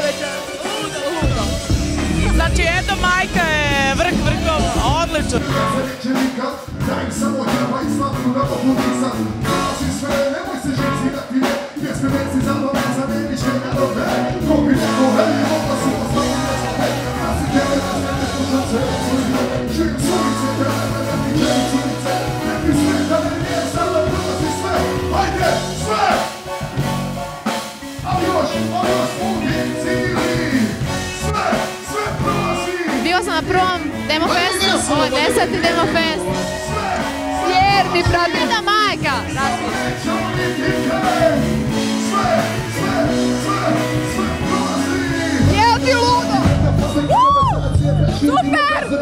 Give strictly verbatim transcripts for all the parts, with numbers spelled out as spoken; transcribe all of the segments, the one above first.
čoveče. Znači, eto, majka je vrh vrhova, odlično. Daj im samo treba i slatku na popunica. Nosi sve, nemoj se živcirati. Jesme veci za nove, za nemičke narode. Ko bi neko veli, ovo su ostali nezame. Ja si tebe da se ne slušam se odslužno. Živim sulice, tebe ne ti želim sulice. Ne bi sve da ne nije sada prolazi sve. Hajde, sve! Ali još, ali još uvijek cili. Sve, sve prolazi. Bio sam na prvom demo festu, ovo je deseti demo fest. Vjerni, pravljena majka. Jel ti ludo? Super!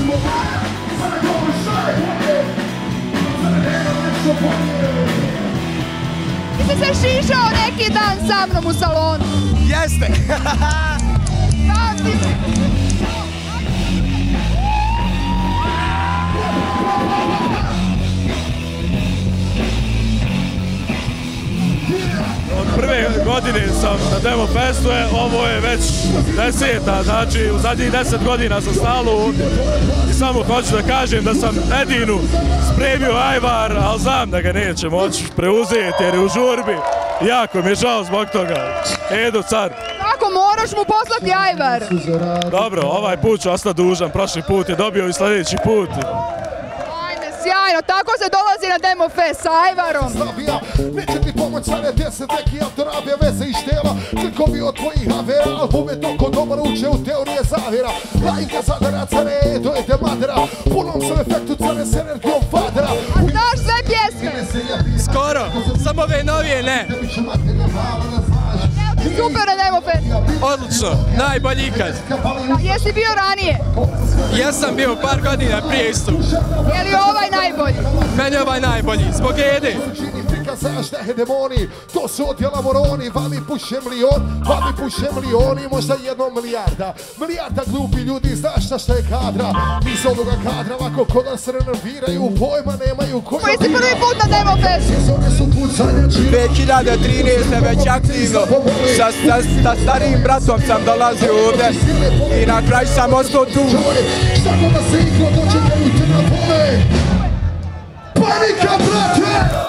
Ti si se šišao neki dan sa mnom u salonu. Jeste! Da, ti si. Od prve godine sam na Demo Festu, ovo je već deseta, znači u zadnjih deset godina sam stalno ovdje. I samo hoću da kažem da sam Edinu spremio ajvar, ali znam da ga neće moći preuzeti jer je u žurbi. Jako mi je žao zbog toga. Edo, car. Kako, moraš mu poslati ajvar? Dobro, ovaj put ću ostati dužan, prošli put je dobio i sljedeći put. Sjajno, tako se dolazi na Demo Fest sa ajvarom. Neće ti pomoć sada deset neki autorabija veze i štela. Trkovi od tvojih avera, albume toko dobar uče u teorije zavjera. Lajka zadara care, dojete madera. Punom sam efektu care s energijom vadera. A znaš sve pjesme? Skoro, samo ove novije ne. Super na Demo Fest. Odlično, najbolji ikad. Jesi bio ranije? Jesam bio par godina prije isto. Je li ovaj najbolji? Meni je ovaj najbolji, zbog Ede. Zašto hedemoni, to su odjela moroni. Vami puše milion, vami puše milioni, možda jedno milijarda. Milijarda glupi ljudi, znaš šta šta je kadra. Iz ovoga kadra ovako ko da se renoviraju, pojma nemaju koji... Koji si prvi put na Demo Fest? dvije hiljade trinaeste. već aktivno, sa, sa, sa starijim bratom sam dolazio ovdje i na kraju sam ostao tu. Šta god da se iklo dođe, verujte na vole. Panika, brate!